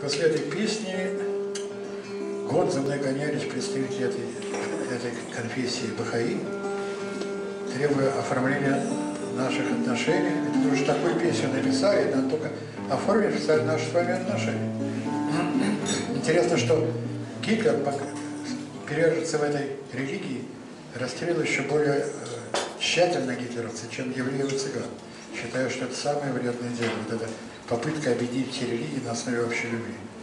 После этой песни год за мной гонялись представители этой конфессии Бахаи, требуя оформления наших отношений. Это уже такую песню написали, надо только оформить наши с вами отношения. Интересно, что Гитлер, перевержется в этой религии, расстрелял еще более тщательно гитлеровцы, чем евреев и цыган. Считаю, что это самое вредное дело. Вот эта попытка объединить все религии на основе общей любви.